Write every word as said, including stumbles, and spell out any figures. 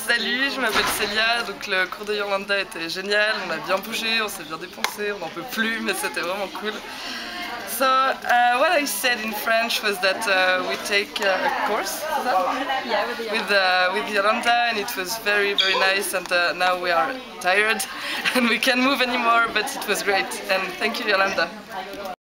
Salut, je m'appelle Célia, donc le cours de Yolanda était génial, on a bien bougé, on s'est bien dépensé, on n'en peut plus, mais c'était vraiment cool. So, uh, what I said in French was that uh, we take uh, a course Yeah, with, the with, uh, with Yolanda, and it was very, very nice, and uh, now we are tired and we can't move anymore, but it was great, and thank you, Yolanda.